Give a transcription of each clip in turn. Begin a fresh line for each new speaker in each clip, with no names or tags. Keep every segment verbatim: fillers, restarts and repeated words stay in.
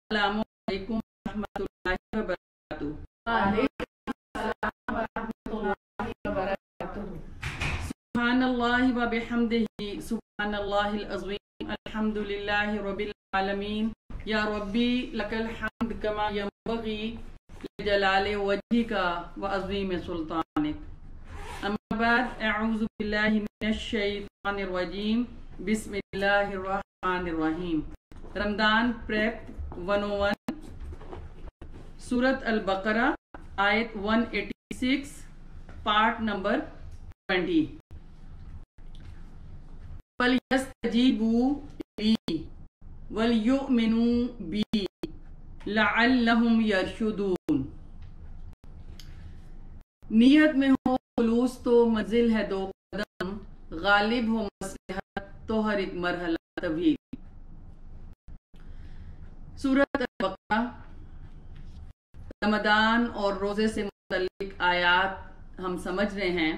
السلام علیکم ورحمۃ اللہ وبرکاتہ۔ سبحان اللہ و بحمدہ، سبحان اللہ العظیم، الحمد للہ رب العالمین، یا ربی لک الحمد کما ینبغی لجلال وجہک و عظیم سلطانک۔ اما بعد، اعوذ باللہ من الشیطان الرجیم، بسم اللہ الرحمن الرحیم۔ رمضان پریپ ون او ون، سورت البقرہ، آیت one eighty six, part number twenty. فَلْيَسْتَجِيبُوا لِي وَلْيُؤْمِنُوا بِي لَعَلَّهُمْ يَرْشُدُونَ۔ نیت میں ہو خلوص تو منزل ہے دو قدم، غالب ہو مصلحت تو ہر ایک مرحلہ طویل۔ سورت البقرہ رمضان اور روزے سے متعلق آیات ہم سمجھ رہے ہیں۔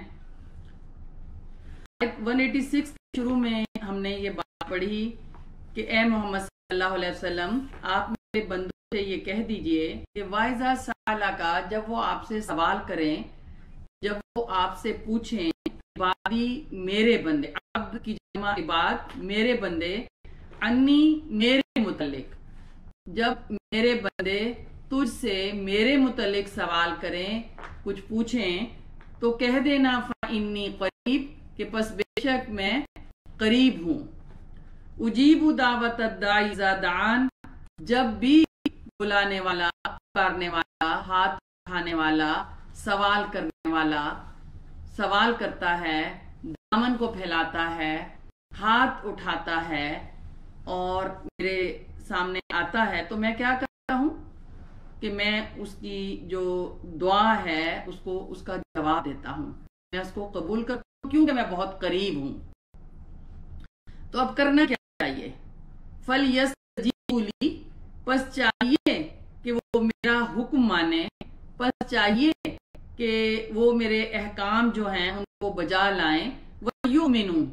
آیت ون ایٹی سکس کے شروع میں ہم نے یہ بات پڑھی کہ اے محمد صلی اللہ علیہ وسلم، آپ میرے بندوں سے یہ کہہ دیجئے کہ وَإِذَا سَأَلَكَ، جب وہ آپ سے سوال کریں، جب وہ آپ سے پوچھیں، عبادی میرے بندے، عبد کی جمع عباد، میرے بندے، انی میرے متعلق، جب میرے بندے تجھ سے میرے متعلق سوال کریں، کچھ پوچھیں، تو کہہ دینا فَإِنِّي قریب، کہ پس بے شک میں قریب ہوں۔ اجیب دعوت الداعی اذا دعان، جب بھی بلانے والا، پکارنے والا، ہاتھ اٹھانے والا، سوال کرنے والا سوال کرتا ہے، دامن کو پھیلاتا ہے، ہاتھ اٹھاتا ہے اور میرے سامنے آتا ہے، تو میں کیا کرتا ہوں کہ میں اس کی جو دعا ہے اس کو اس کا جواب دیتا ہوں، میں اس کو قبول کرتا ہوں، کیونکہ میں بہت قریب ہوں۔ تو اب کرنا کیا چاہیے؟ فَلْيَسْتَجِيبُوا لِي، پس چاہیے کہ وہ میرا حکم مانے، پس چاہیے کہ وہ میرے احکام جو ہیں ان کو بجا لائیں، وَيُؤْمِنُوا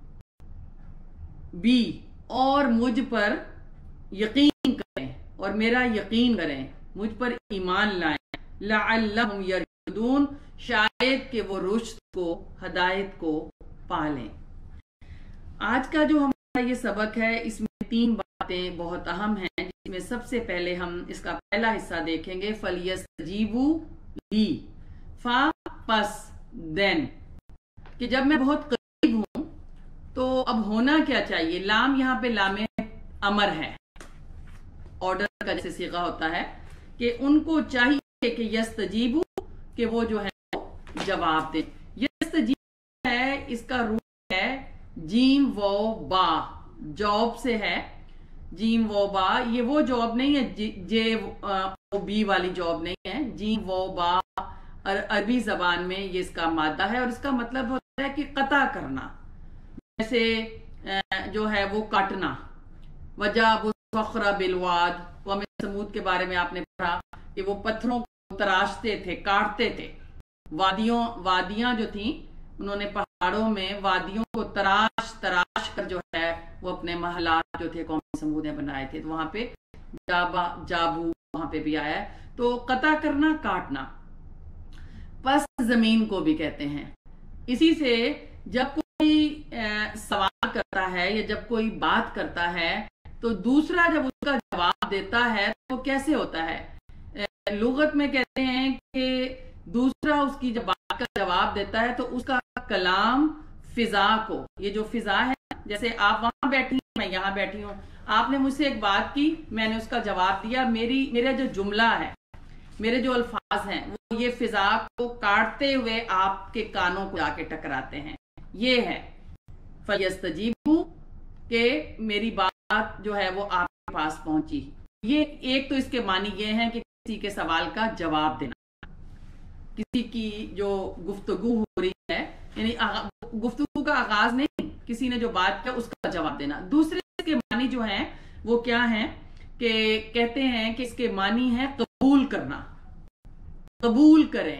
بِي، اور مجھ پر یقین کریں اور میرا یقین کریں، مجھ پر ایمان لائیں، لَعَلَّهُمْ يَرْشُدُونَ، شاید کہ وہ رشد کو، ہدایت کو پالیں۔ آج کا جو ہمارا یہ سبق ہے، اس میں تین باتیں بہت اہم ہیں، جس میں سب سے پہلے ہم اس کا پہلا حصہ دیکھیں گے، فَلْيَسْتَجِيبُوا لِي، فا پس دین، کہ جب میں بہت قریب ہوں تو اب ہونا کیا چاہیے؟ لام یہاں پہ لام امر ہے، آرڈر کا جیسے صیغہ ہوتا ہے کہ ان کو چاہیے کہ یستجیبو، کہ وہ جو ہے جواب دیں۔ یستجیب ہے، اس کا روٹ ہے جیم و با، جواب سے ہے، جیم و با، یہ وہ جواب نہیں ہے جے و بی والی جواب نہیں ہے، جیم و با عربی زبان میں یہ اس کا مادہ ہے اور اس کا مطلب ہوتا ہے کہ قطع کرنا، جیسے جو ہے وہ کاٹنا۔ وَجَابُ الصَّخْرَ بِالْوَادِ، وہ ہمیں سمود کے بارے میں آپ نے پڑھا کہ وہ پتھروں کو تراشتے تھے، کاٹتے تھے، وادیوں وادیاں جو تھیں انہوں نے پہاڑوں میں وادیوں کو تراش تراش کر جو ہے وہ اپنے محلات جو تھے قوم سمود نے بنائے تھے، تو وہاں پہ جابا جابو وہاں پہ بھی آیا ہے، تو قطع کرنا، کاٹنا۔ پس زمین کو بھی کہتے ہیں۔ اسی سے جب کوئی سوال کرتا ہے یا جب کوئی بات کرتا ہے تو دوسرا جب اس کا جواب دیتا ہے تو کیسے ہوتا ہے؟ لغت میں کہتے ہیں کہ دوسرا اس کی جب بات کا جواب دیتا ہے تو اس کا کلام فضا کو، یہ جو فضا ہے، جیسے آپ وہاں بیٹھی ہیں، میں یہاں بیٹھی ہوں، آپ نے مجھ سے ایک بات کی، میں نے اس کا جواب دیا، میری میرا جو جملہ ہے، میرے جو الفاظ ہیں وہ یہ فضا کو کاٹتے ہوئے آپ کے کانوں کو جا کے ٹکراتے ہیں۔ یہ ہے فَلْيَسْتَجِيبُوا، کہ میری بات جو ہے وہ آپ کے پاس پہنچی۔ یہ ایک تو اس کے معنی یہ ہیں کہ کسی کے سوال کا جواب دینا، کسی کی جو گفتگو ہو رہی ہے، یعنی گفتگو کا آغاز نہیں، کسی نے جو بات کیا اس کا جواب دینا۔ دوسرے اس کے معنی جو ہیں وہ کیا ہیں کہ کہتے ہیں کہ اس کے معنی ہے قبول کرنا، قبول کریں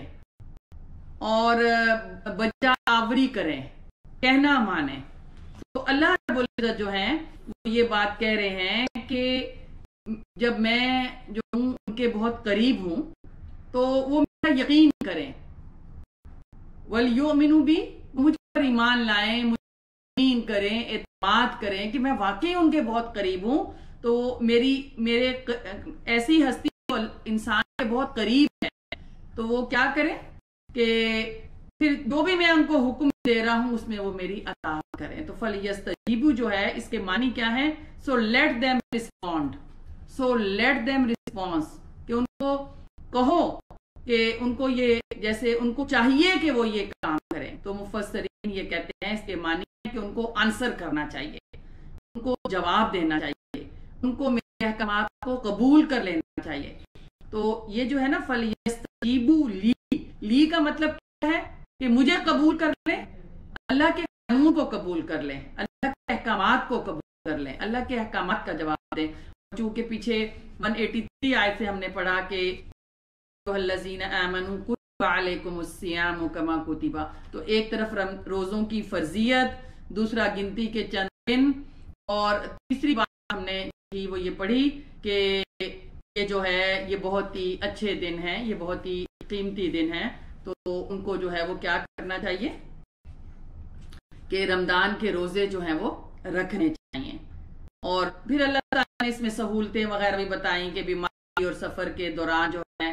اور بجا آوری کریں، کہنا مانیں۔ تو اللہ رب العزت جو ہیں وہ یہ بات کہہ رہے ہیں کہ جب میں جو ہوں ان کے بہت قریب ہوں تو وہ میرا یقین کریں، وَلْيُؤْمِنُوا بِي، مجھ پر ایمان لائیں، مجھ پر یقین کریں، اعتماد کریں کہ میں واقعی ان کے بہت قریب ہوں. تو میری میرے ایسی ہستی انسان کے بہت قریب ہے تو وہ کیا کریں کہ پھر جو بھی میں ان کو حکم دے رہا ہوں اس میں وہ میری اطاعت کریں. تو فَلْيَسْتَجِیبُوا جو ہے اس کے معنی کیا ہے؟ So let them respond, so let them response, کہ ان کو کہو کہ ان کو یہ جیسے ان کو چاہیے کہ وہ یہ کام کریں. تو مفسرین یہ کہتے ہیں اس کے معنی ہے کہ ان کو آنسر کرنا چاہیے، ان کو جواب دینا چاہیے، ان کو میرے احکامات کو قبول کر لینا چاہیے. تو یہ جو ہے نا فَلْيَسْتَجِیبُوا لی، لی کا مطلب کیا ہے کہ مجھے قبول کر لیں، اللہ کے قانون کو قبول کر لیں، اللہ کے احکامات کو قبول کر لیں، اللہ کے احکامات کا جواب دیں. چونکہ پیچھے ایک سو تراسی آیت سے ہم نے پڑھا کہ الذین آمنوا کتب علیکم الصیام کما کتب، تو ایک طرف روزوں کی فرضیت، دوسرا گنتی کے چند دن، اور تیسری بات ہم نے کی وہ یہ پڑھی کہ یہ جو ہے یہ بہت ہی اچھے دن ہیں، یہ بہت ہی قیمتی دن ہیں. تو ان کو جو ہے وہ کیا کرنا چاہیے کہ رمضان کے روزے جو ہیں وہ رکھنے چاہیے. اور پھر اللہ تعالیٰ نے اس میں سہولتیں وغیرہ بھی بتائیں کہ بیماری اور سفر کے دوران جو ہے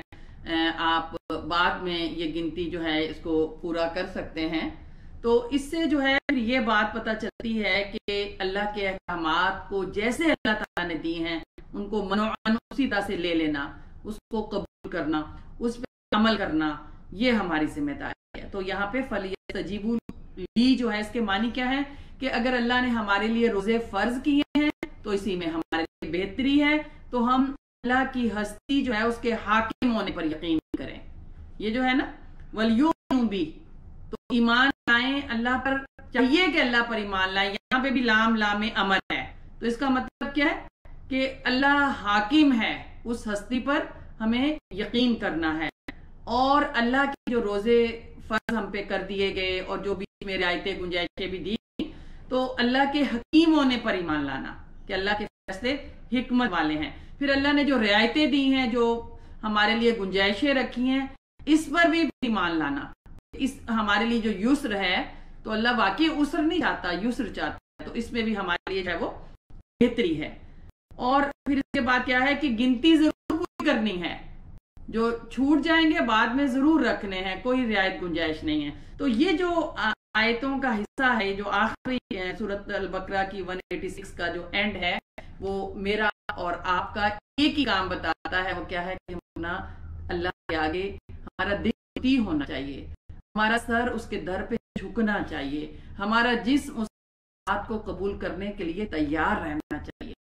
آپ بعد میں یہ گنتی جو ہے اس کو پورا کر سکتے ہیں. تو اس سے جو ہے پھر یہ بات پتہ چلتی ہے کہ اللہ کے احکامات کو جیسے اللہ تعالیٰ نے دی ہیں ان کو منوعاً اسی طرح سے لے لینا، اس کو قبول کرنا، اس پہ عمل کرنا، یہ ہماری ذمہ داری ہے. تو یہاں پہ فَلْيَسْتَجِیبُوا لی جو ہے اس کے معنی کیا ہے کہ اگر اللہ نے ہمارے لیے روزے فرض کیے ہیں تو اسی میں ہمارے لیے بہتری ہے، تو ہم اللہ کی ہستی جو ہے اس کے حاکم ہونے پر یقین کریں. یہ جو ہے نا وَلْيُؤْمِنُوا بِی، تو ایمان لائیں اللہ پر، چاہیے کہ اللہ پر ایمان لائیں. یہاں پہ بھی لام لام امر ہے، تو اس کا مطلب کیا ہے کہ اللہ حاکم ہے، اس ہستی پر ہمیں یقین کرنا ہے. اور اللہ کے جو روزے فرض ہم پہ کر دیے گئے اور جو بھی میرے آیتیں گنجائشیں بھی دی تو اللہ کے حکیم ہونے پر ایمان لانا کہ اللہ کے فیصلے حکمت والے ہیں. پھر اللہ نے جو رعایتیں دی ہیں، جو ہمارے لیے گنجائشیں رکھی ہیں، اس پر بھی ایمان لانا. اس ہمارے لیے جو یسر ہے تو اللہ واقعی عسر نہیں چاہتا، یسر چاہتا ہے، تو اس میں بھی ہمارے لیے جو ہے وہ بہتری ہے. اور پھر اس کے بعد کیا ہے کہ گنتی ضرور پوری کرنی ہے، جو چھوٹ جائیں گے بعد میں ضرور رکھنے ہیں، کوئی رعایت گنجائش نہیں ہے. تو یہ جو آیتوں کا حصہ ہے، جو آخری سورۃ البقرہ کی ایک سو چھیاسی کا جو اینڈ ہے، وہ میرا اور آپ کا ایک ہی کام بتاتا ہے. وہ کیا ہے کہ ہم اپنا اللہ کے آگے ہمارا دل طی ہونا چاہیے، ہمارا سر اس کے در پہ جھکنا چاہیے، ہمارا جسم اس بات کو قبول کرنے کے لیے تیار رہنا چاہیے.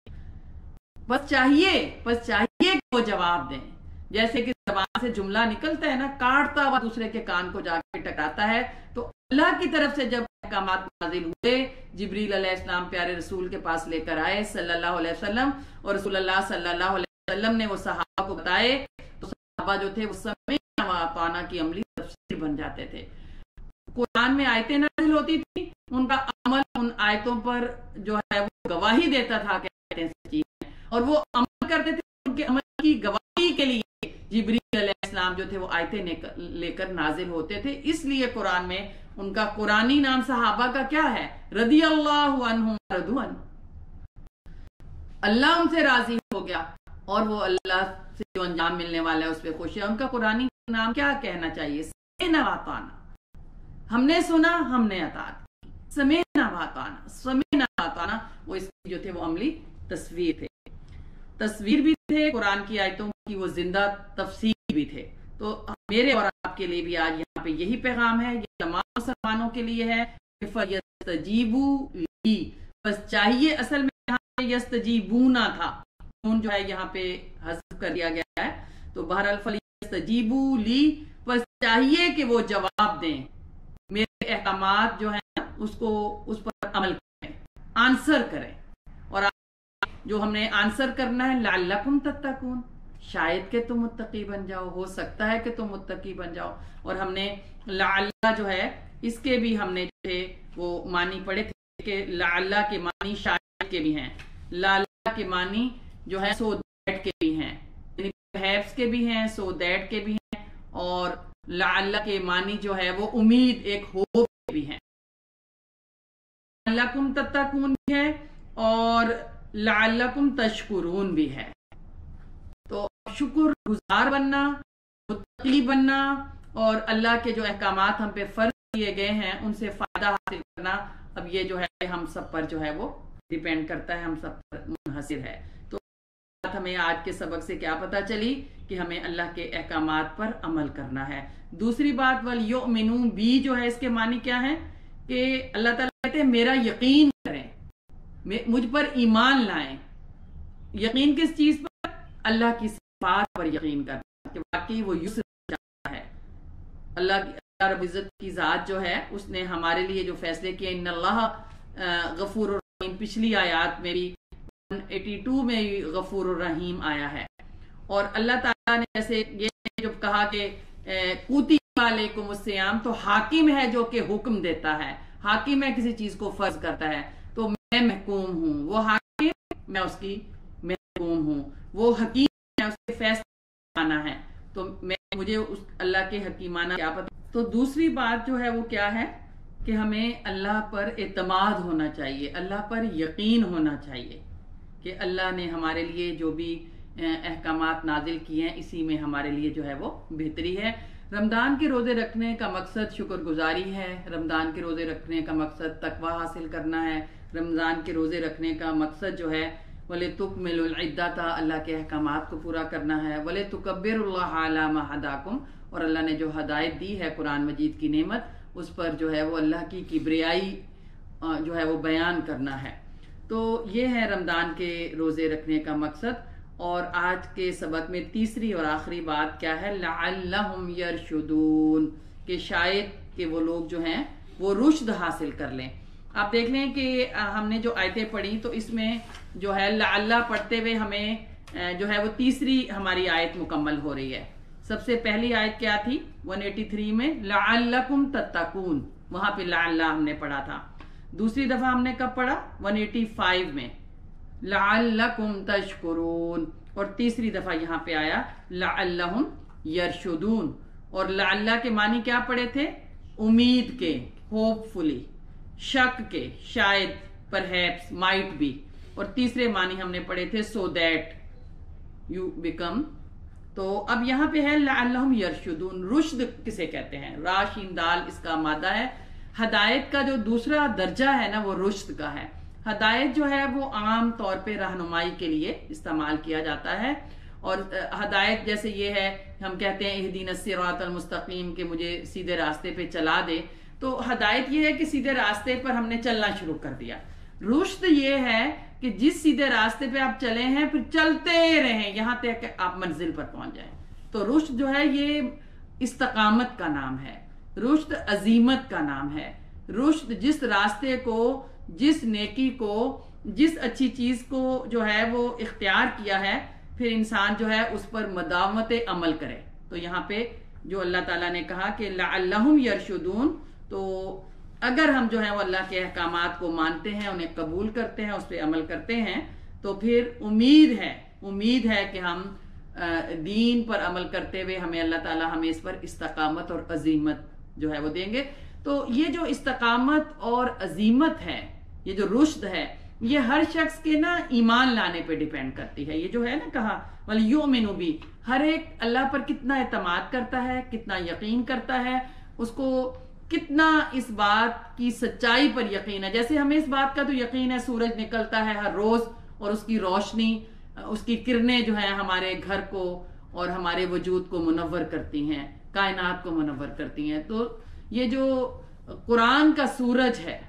بس چاہیے بس چاہیے کہ وہ جواب دیں. جیسے کہ زبان سے جملہ نکلتا ہے نا، کاٹتا ہوا دوسرے کے کان کو جا کے ٹکراتا ہے. تو اللہ کی طرف سے جب احکامات نازل ہوئے، جبریل علیہ السلام پیارے رسول کے پاس لے کر آئے صلی اللہ علیہ وسلم، اور رسول اللہ صلی اللہ علیہ وسلم نے وہ صحابہ کو بتائے، تو صحابہ جو تھے وہ سمعنا وأطعنا کی عملی تفسیر بن جاتے تھے. قرآن میں آیتیں نازل ہوتی تھی، ان کا عمل ان آیتوں پر جو ہے وہ گواہی دیتا تھا کہ آیتیں سچی ہیں، اور وہ عمل کرتے تھے. ان کے عمل کی گواہی کے لیے جبریل علیہ السلام جو تھے وہ آیتیں لے کر نازل ہوتے تھے. اس لیے قرآن میں ان کا قرآنی نام صحابہ کا کیا ہے؟ رضی اللہ عنہم ورضوا عنہ. اللہ ان سے راضی ہو گیا اور وہ اللہ سے جو انجام ملنے والا ہے اس پہ خوش ہے. ان کا قرآنی نام کیا کہنا چاہیے؟ سمعنا وأطعنا. ہم نے سنا، ہم نے اطاعت کی. سمعنا وأطعنا، سمعنا وأطعنا وہ اس کی جو تھے وہ عملی تصویر تھے، تصویر بھی تھے قرآن کی آیتوں کی، وہ زندہ تفسیر بھی تھے. تو میرے اور آپ کے لیے بھی آج یہاں پہ یہی پیغام ہے، یہ تمام مسلمانوں کے لیے ہے کہ فَيَسْتَجِیبُوا لی، بس چاہیے. اصل میں یہاں پہ یستجیبونا تھا، نون جو ہے یہاں پہ حذف کر دیا گیا ہے. تو بہرحال فَلْيَسْتَجِیبُوا لی، بس چاہیے کہ وہ جواب دیں، میرے احکامات جو ہیں اس کو اس پر عمل کریں، آنسر کریں. اور جو ہم نے آنسر کرنا ہے لعلکم تتقون، شاید کہ تم متقی بن جاؤ، ہو سکتا ہے کہ تم متقی بن جاؤ. اور ہم نے لعل جو ہے اس کے بھی ہم نے جو ہے وہ معنی پڑھے تھے کہ لعل کے معنی شاید کے بھی ہیں. لعل کے معنی جو ہے سو دیٹ کے بھی ہیں، یعنی perhaps کے بھی ہیں، so that کے بھی ہیں، اور لعل کے معنی جو ہے وہ امید، ایک ہوپ کے بھی ہیں، لعلکم تتقون بھی ہے اور لعلکم تشکرون بھی ہے۔ تو شکر گزار بننا، متقی بننا، اور اللہ کے جو احکامات ہم پہ فرض کیے گئے ہیں ان سے فائدہ حاصل کرنا، اب یہ جو ہے ہم سب پر جو ہے وہ ڈیپینڈ کرتا ہے، ہم سب پر منحصر ہے۔ تو ہمیں آج کے سبق سے کیا پتہ چلی کہ ہمیں اللہ کے احکامات پر عمل کرنا ہے۔ دوسری بات وَلْيُؤْمِنُوا بھی جو ہے اس کے معنی کیا ہے کہ اللہ تعالیٰ کہتے ہیں میرا یقین کریں، مجھ پر ایمان لائیں۔ یقین کس چیز پر؟ اللہ کی صفات پر یقین کرنا کہ واقعی وہ یسر ہے۔ اللہ کی اللہ رب العزت کی ذات جو ہے اس نے ہمارے لیے جو فیصلے کیے، ان اللہ غفور الرحیم، پچھلی آیات میں بھی ایک سو بانوے میں غفور الرحیم آیا ہے، اور اللہ تعالیٰ نے جیسے یہ جو کہا کہ کتب علیکم الصیام، تو حاکم ہے جو کہ حکم دیتا ہے، حاکم ہے کسی چیز کو فرض کرتا ہے، تو میں محکوم ہوں، وہ حاکم میں اس کی محکوم ہوں، وہ حکیم ہے اس کے فیصلے مانا ہے، تو میں مجھے اس اللہ کے حکیمانہ کیا پتہ۔ تو دوسری بات جو ہے وہ کیا ہے کہ ہمیں اللہ پر اعتماد ہونا چاہیے، اللہ پر یقین ہونا چاہیے کہ اللہ نے ہمارے لیے جو بھی احکامات نازل کیے ہیں اسی میں ہمارے لیے جو ہے وہ بہتری ہے۔ رمضان کے روزے رکھنے کا مقصد شکر گزاری ہے، رمضان کے روزے رکھنے کا مقصد تقوی حاصل کرنا ہے، رمضان کے روزے رکھنے کا مقصد جو ہے وَلِتُكْمِلُوا الْعِدَّةَ، اللہ کے احکامات کو پورا کرنا ہے، وَلِتُكَبِّرُوا اللَّهَ عَلَى مَا هَدَاكُمْ، اور اللہ نے جو ہدایت دی ہے قرآن مجید کی نعمت اس پر جو ہے وہ اللہ کی کبریائی جو ہے وہ بیان کرنا ہے۔ تو یہ ہے رمضان کے روزے رکھنے کا مقصد۔ اور آج کے سبق میں تیسری اور آخری بات کیا ہے؟ لعلہم یرشدون، کہ شاید کہ وہ لوگ جو ہیں وہ رشد حاصل کر لیں۔ آپ دیکھ لیں کہ ہم نے جو آیتیں پڑھی تو اس میں جو ہے لعلہ پڑھتے ہوئے ہمیں جو ہے وہ تیسری ہماری آیت مکمل ہو رہی ہے۔ سب سے پہلی آیت کیا تھی؟ ایک سو تراسی میں لعلکم تتقون، وہاں پہ لعلہ ہم نے پڑھا تھا۔ دوسری دفعہ ہم نے کب پڑھا؟ ایک سو پچاسی میں لعلکم تشکرون، اور تیسری دفعہ یہاں پہ آیا لعلہم یرشدون۔ اور لعلہ کے معنی کیا پڑھے تھے؟ امید کے، ہوپ فلی، شک کے، شاید، پرہیپس، مائٹ بی، اور تیسرے معنی ہم نے پڑھے تھے سو دیٹ یو بیکم۔ تو اب یہاں پہ ہے لعلہم یرشدون، رشد کسے کہتے ہیں؟ را شین دال اس کا مادہ ہے۔ ہدایت کا جو دوسرا درجہ ہے نا وہ رشد کا ہے۔ ہدایت جو ہے وہ عام طور پہ رہنمائی کے لیے استعمال کیا جاتا ہے، اور ہدایت جیسے یہ ہے ہم کہتے ہیں اہدینا الصراط المستقیم، کہ مجھے سیدھے راستے پہ چلا دے، تو ہدایت یہ ہے کہ سیدھے راستے پر ہم نے چلنا شروع کر دیا۔ رشد یہ ہے کہ جس سیدھے راستے پہ آپ چلے ہیں پھر چلتے رہیں یہاں تک کہ آپ منزل پر پہنچ جائیں۔ تو رشد جو ہے یہ استقامت کا نام ہے، رشد عزیمت کا نام ہے۔ رشد جس راستے کو، جس نیکی کو، جس اچھی چیز کو جو ہے وہ اختیار کیا ہے، پھر انسان جو ہے اس پر مداومت عمل کرے۔ تو یہاں پہ جو اللہ تعالیٰ نے کہا کہ لعلہم یرشدون، تو اگر ہم جو ہے وہ اللہ کے احکامات کو مانتے ہیں، انہیں قبول کرتے ہیں، اس پہ عمل کرتے ہیں، تو پھر امید ہے امید ہے کہ ہم دین پر عمل کرتے ہوئے ہمیں اللہ تعالیٰ ہمیں اس پر استقامت اور عزیمت جو ہے وہ دیں گے۔ تو یہ جو استقامت اور عزیمت ہے، یہ جو رشد ہے، یہ ہر شخص کے نا ایمان لانے پہ ڈیپینڈ کرتی ہے۔ یہ جو ہے نا کہا وَلْيُؤْمِنُوا بِهِ، ہر ایک اللہ پر کتنا اعتماد کرتا ہے، کتنا یقین کرتا ہے، اس کو کتنا اس بات کی سچائی پر یقین ہے۔ جیسے ہمیں اس بات کا تو یقین ہے سورج نکلتا ہے ہر روز، اور اس کی روشنی، اس کی کرنیں جو ہیں ہمارے گھر کو اور ہمارے وجود کو منور کرتی ہیں، کائنات کو منور کرتی ہیں۔ تو یہ جو قرآن کا سورج ہے،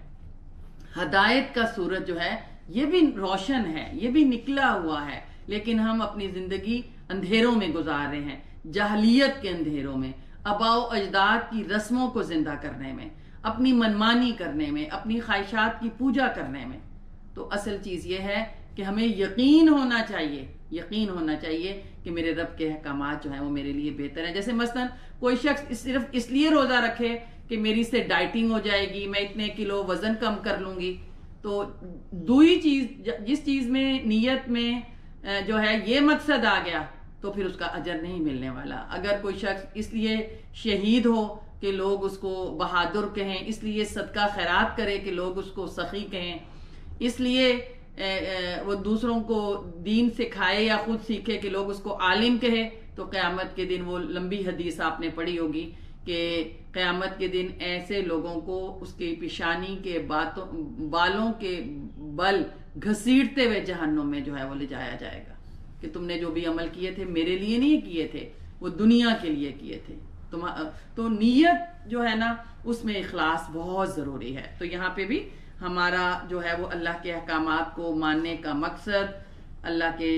ہدایت کا سورج جو ہے، یہ بھی روشن ہے، یہ بھی نکلا ہوا ہے، لیکن ہم اپنی زندگی اندھیروں میں گزار رہے ہیں، جاہلیت کے اندھیروں میں، آباء و اجداد کی رسموں کو زندہ کرنے میں، اپنی منمانی کرنے میں، اپنی خواہشات کی پوجا کرنے میں۔ تو اصل چیز یہ ہے کہ ہمیں یقین ہونا چاہیے، یقین ہونا چاہیے کہ میرے رب کے احکامات جو ہیں وہ میرے لیے بہتر ہیں۔ جیسے مثلا کوئی شخص صرف اس لیے روزہ رکھے کہ میری سے ڈائٹنگ ہو جائے گی، میں اتنے کلو وزن کم کر لوں گی، تو دوئی چیز، جس چیز میں نیت میں جو ہے یہ مقصد آ گیا تو پھر اس کا اجر نہیں ملنے والا. اگر کوئی شخص اس لیے شہید ہو کہ لوگ اس کو بہادر کہیں، اس لیے صدقہ خیرات کرے کہ لوگ اس کو سخی کہیں، اس لیے وہ دوسروں کو دین سکھائے یا خود سیکھے کہ لوگ اس کو عالم کہے، تو قیامت کے دن وہ لمبی حدیث آپ نے پڑھی ہوگی کہ قیامت کے دن ایسے لوگوں کو اس کی پیشانی کے باتوں بالوں کے بل گھسیٹتے ہوئے جہنم میں جو ہے وہ لے جایا جائے گا کہ تم نے جو بھی عمل کیے تھے میرے لیے نہیں کیے تھے، وہ دنیا کے لیے کیے تھے. تو نیت جو ہے نا اس میں اخلاص بہت ضروری ہے. تو یہاں پہ بھی ہمارا جو ہے وہ اللہ کے احکامات کو ماننے کا مقصد اللہ کے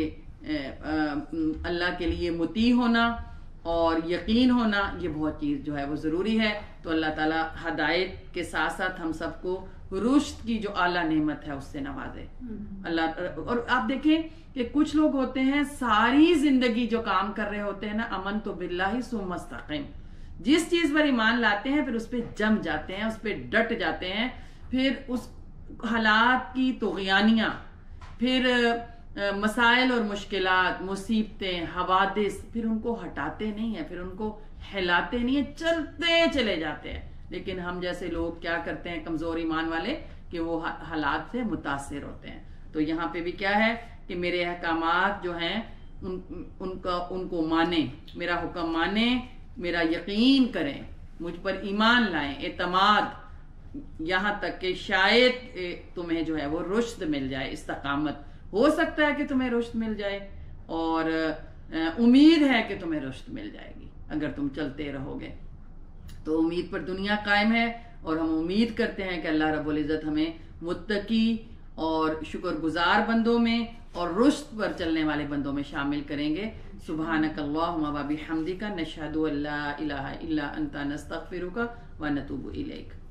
اللہ کے لیے مطیع ہونا اور یقین ہونا، یہ بہت چیز جو ہے وہ ضروری ہے. تو اللہ تعالیٰ ہدایت کے ساتھ ساتھ ہم سب کو رشد کی جو اعلیٰ نعمت ہے اس سے نوازے اللہ. اور آپ دیکھیں کہ کچھ لوگ ہوتے ہیں ساری زندگی جو کام کر رہے ہوتے ہیں نا، امن تو باللہ ثم مستقیم، جس چیز پر ایمان لاتے ہیں پھر اس پہ جم جاتے ہیں، اس پہ ڈٹ جاتے ہیں، پھر اس حالات کی طغیانیاں، پھر مسائل اور مشکلات، مصیبتیں، حوادث، پھر ان کو ہٹاتے نہیں ہیں، پھر ان کو ہلاتے نہیں ہیں، چلتے چلے جاتے ہیں. لیکن ہم جیسے لوگ کیا کرتے ہیں کمزور ایمان والے کہ وہ حالات سے متاثر ہوتے ہیں. تو یہاں پہ بھی کیا ہے کہ میرے احکامات جو ہیں ان, ان کا ان کو مانیں، میرا حکم مانیں، میرا یقین کریں، مجھ پر ایمان لائیں، اعتماد، یہاں تک کہ شاید تمہیں جو ہے وہ رشد مل جائے، استقامت. ہو سکتا ہے کہ تمہیں رشد مل جائے اور امید ہے کہ تمہیں رشد مل جائے گی اگر تم چلتے رہو گے. تو امید پر دنیا قائم ہے اور ہم امید کرتے ہیں کہ اللہ رب العزت ہمیں متقی اور شکر گزار بندوں میں اور رشد پر چلنے والے بندوں میں شامل کریں گے. سبحانک اللہم و بحمدک، نشہد ان لا الہ الا انت، نستغفرک و نتوب الیک.